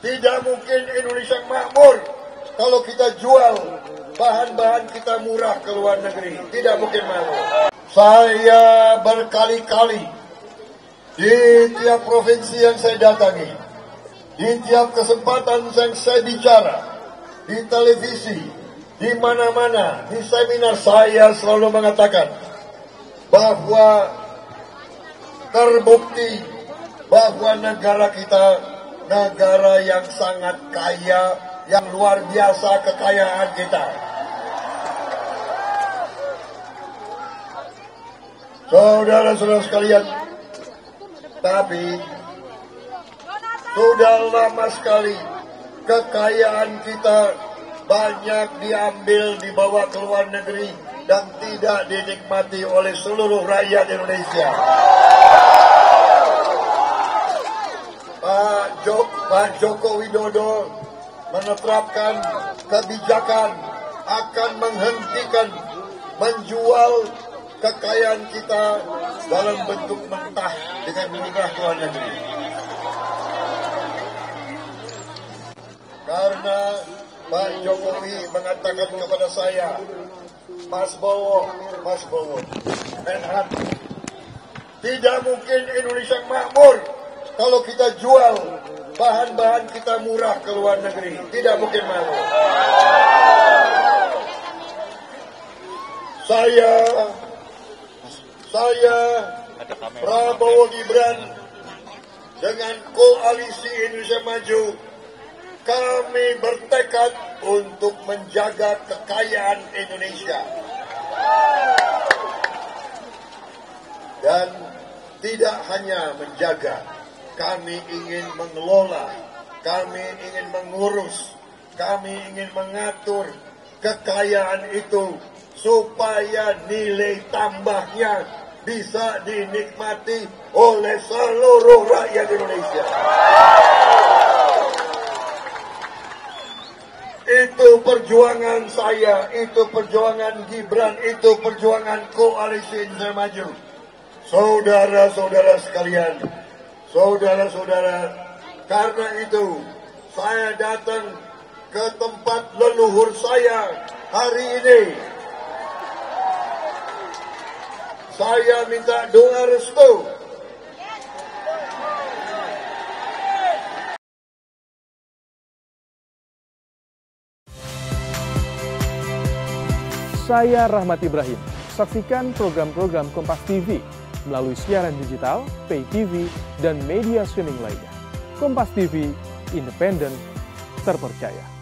Tidak mungkin Indonesia makmur kalau kita jual bahan-bahan kita murah ke luar negeri. Tidak mungkin makmur. Saya berkali-kali di tiap provinsi yang saya datangi, di tiap kesempatan yang saya bicara, di televisi, di mana-mana, di seminar, saya selalu mengatakan bahwa terbukti bahwa negara kita negara yang sangat kaya, yang luar biasa kekayaan kita. Saudara-saudara sekalian, tapi sudah lama sekali kekayaan kita banyak diambil, dibawa ke luar negeri dan tidak dinikmati oleh seluruh rakyat Indonesia. Pak Joko Widodo menetapkan kebijakan akan menghentikan menjual kekayaan kita dalam bentuk mentah dengan mudah ke luar negeri. Karena Pak Jokowi mengatakan kepada saya, Mas Bowo, Menhan, tidak mungkin Indonesia makmur kalau kita jual bahan-bahan kita murah ke luar negeri. Tidak mungkin makmur. Saya Prabowo Gibran dengan koalisi Indonesia Maju, kami bertekad untuk menjaga kekayaan Indonesia. Dan tidak hanya menjaga, kami ingin mengelola, kami ingin mengurus, kami ingin mengatur kekayaan itu supaya nilai tambahnya bisa dinikmati oleh seluruh rakyat Indonesia. Itu perjuangan saya, itu perjuangan Gibran, itu perjuangan koalisi Indonesia Maju. Saudara-saudara sekalian, saudara-saudara, karena itu saya datang ke tempat leluhur saya hari ini. Saya minta doa restu. Saya Rahmat Ibrahim. Saksikan program-program Kompas TV melalui siaran digital, pay TV, dan media streaming lainnya. Kompas TV, independen, terpercaya.